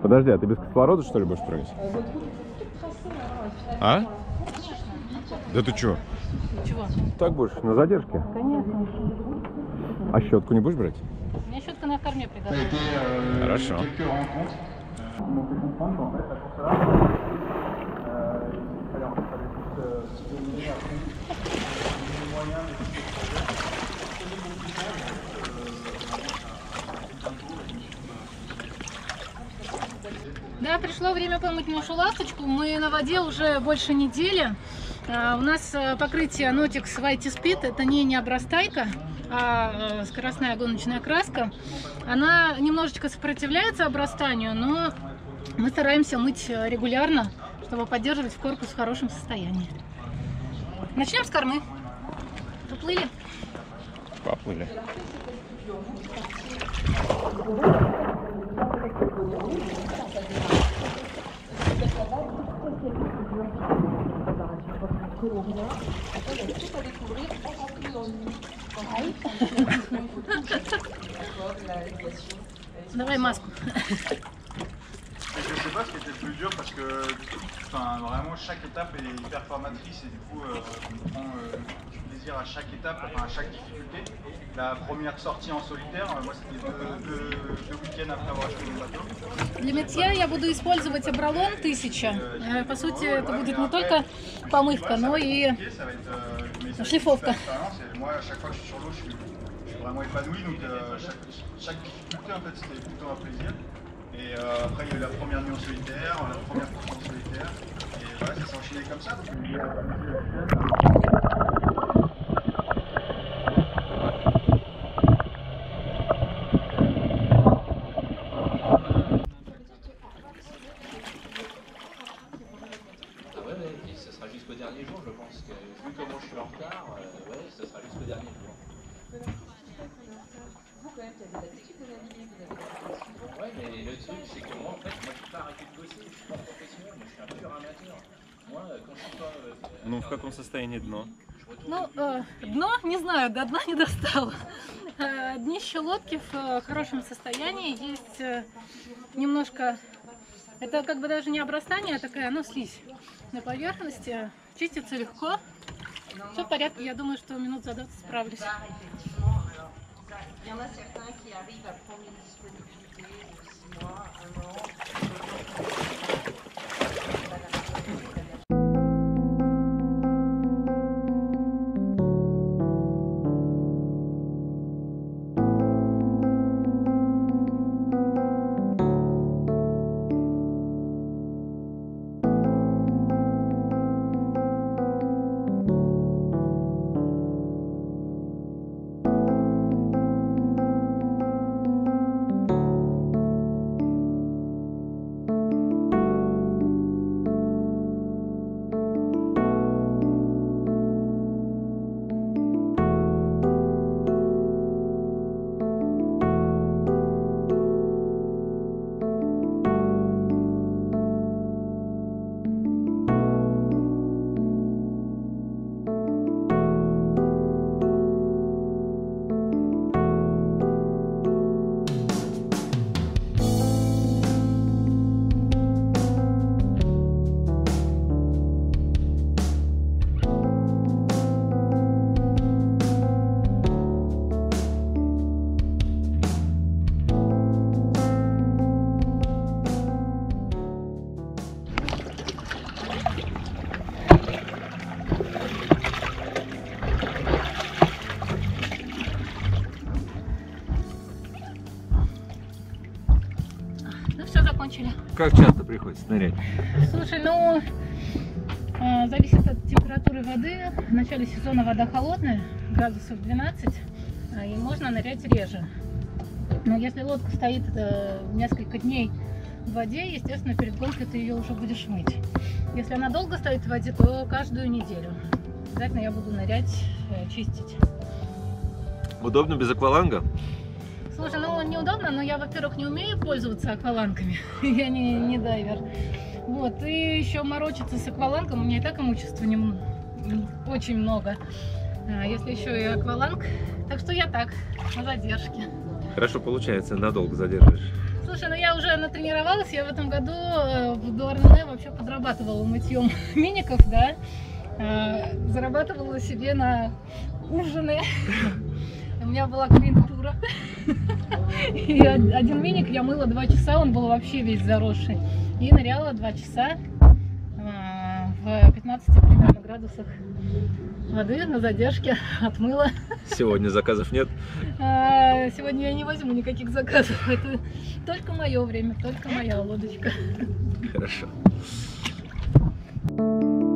Подожди, а ты без кислорода, что ли, будешь прыгать? А? Да ты чё? Чего? Так будешь, на задержке? Конечно. А щетку не будешь брать? У меня щетка на корме приготовлена. Хорошо. Да, пришло время помыть нашу ласточку. Мы на воде уже больше недели. У нас покрытие Notix White Speed. Это не необрастайка, а скоростная гоночная краска. Она немножечко сопротивляется обрастанию, но мы стараемся мыть регулярно, чтобы поддерживать корпус в хорошем состоянии. Начнем с кормы. Поплыли? Поплыли. Давай маску. Je sais pas ce qui était le plus dur parce que vraiment chaque étape est hyper formatrice et du coup on prend du plaisir à chaque étape, enfin à chaque difficulté. La première sortie en solitaire, moi c'était deux week-ends après avoir acheté mon bateau. Для мытья я буду использовать Абралон 1000. По сути, это будет не только помывка, но и шлифовка. Moi à chaque fois que je suis sur l'eau, je suis vraiment épanoui, donc chaque difficulté en fait c'était plutôt un plaisir. Et après il y a eu la première nuit en solitaire, la première course en solitaire, et voilà, ça s'est enchaîné comme ça. Ah ouais, et ce sera jusqu'au dernier jour, je pense. Que, vu comment je suis en retard, ouais, ce sera jusqu'au dernier jour. Ouais, mais le truc, c'est que moi, en fait, moi, je suis pas arrêté de bosser, je suis pas professionnel, moi, je suis un pur amateur. Moi, quand je suis pas... Ну, в каком состоянии дно? Ну, дно, не знаю, до дна не достало. Днище лодки в хорошем состоянии. Есть немножко, это как бы даже не обрастание, а такая, ну, слизь на поверхности. Чистится легко. Все в порядке, я думаю, что минут за 20 справлюсь. Il y en a certains qui arrivent à prendre une disponibilité de 6 mois, 1 an. Ну все, закончили. Как часто приходится нырять? Слушай, ну, зависит от температуры воды. В начале сезона вода холодная, градусов 12, и можно нырять реже. Но если лодка стоит несколько дней в воде, естественно, перед гонкой ты ее уже будешь мыть. Если она долго стоит в воде, то каждую неделю. Обязательно я буду нырять, чистить. Удобно без акваланга? Слушай, ну неудобно, но я, во-первых, не умею пользоваться аквалангами. Я не дайвер. Вот, и еще морочиться с аквалангом, у меня и так имущества очень много. Если еще и акваланг, так что я так, на задержке. Хорошо получается, надолго задерживаешь. Слушай, ну я уже натренировалась, я в этом году в Дуарнене вообще подрабатывала мытьем миников, да, зарабатывала себе на ужины. У меня была клиентура. И один миник я мыла 2 часа, он был вообще весь заросший. И ныряла 2 часа в 15 примерно градусах воды на задержке, отмыла. Сегодня заказов нет. Сегодня я не возьму никаких заказов. Это только мое время, только моя лодочка. Хорошо.